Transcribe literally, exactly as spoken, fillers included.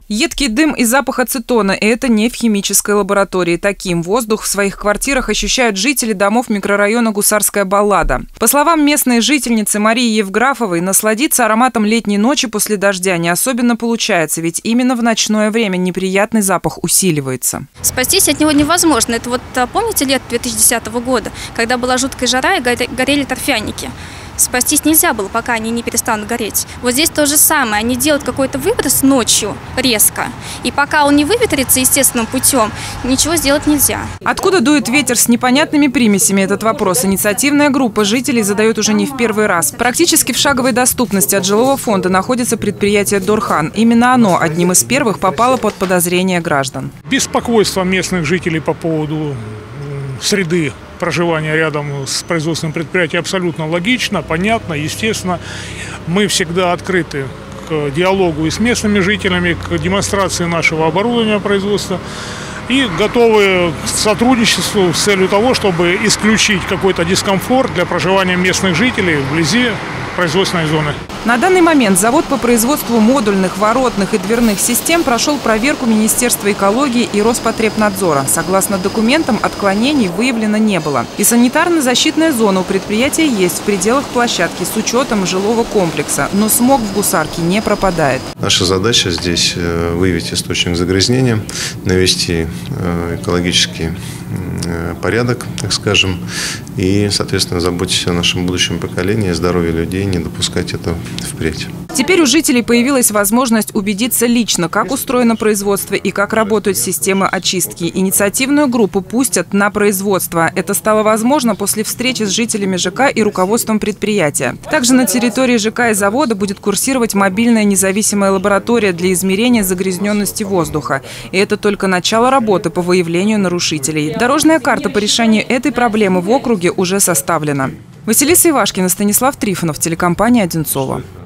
Едкий дым и запах ацетона – это не в химической лаборатории. Таким воздух в своих квартирах ощущают жители домов микрорайона Гусарская Баллада. По словам местной жительницы Марии Евграфовой, насладиться ароматом летней ночи после дождя не особенно получается, ведь именно в ночное время неприятный запах усиливается. Спастись от него невозможно. Это вот помните лет две тысячи десятого года, когда была жуткая жара и горели торфяники? Спастись нельзя было, пока они не перестанут гореть. Вот здесь то же самое. Они делают какой-то выброс ночью резко. И пока он не выветрится естественным путем, ничего сделать нельзя. Откуда дует ветер с непонятными примесями? Этот вопрос инициативная группа жителей задает уже не в первый раз. Практически в шаговой доступности от жилого фонда находится предприятие «Дорхан». Именно оно одним из первых попало под подозрение граждан. Беспокойство местных жителей по поводу среды проживания рядом с производственным предприятием абсолютно логично, понятно, естественно. Мы всегда открыты к диалогу и с местными жителями, к демонстрации нашего оборудования производства и готовы к сотрудничеству с целью того, чтобы исключить какой-то дискомфорт для проживания местных жителей вблизи производственной зоны. На данный момент завод по производству модульных, воротных и дверных систем прошел проверку Министерства экологии и Роспотребнадзора. Согласно документам, отклонений выявлено не было. И санитарно-защитная зона у предприятия есть в пределах площадки с учетом жилого комплекса. Но смог в Гусарке не пропадает. Наша задача здесь выявить источник загрязнения, навести экологический порядок, так скажем, и, соответственно, заботиться о нашем будущем поколении, о здоровье людей, не допускать этого впредь. Теперь у жителей появилась возможность убедиться лично, как устроено производство и как работают системы очистки. Инициативную группу пустят на производство. Это стало возможно после встречи с жителями ЖК и руководством предприятия. Также на территории ЖК и завода будет курсировать мобильная независимая лаборатория для измерения загрязненности воздуха. И это только начало работы по выявлению нарушителей. Дорожная карта по решению этой проблемы в округе уже составлена. Василиса Ивашкина, Станислав Трифонов, телекомпания «Одинцово».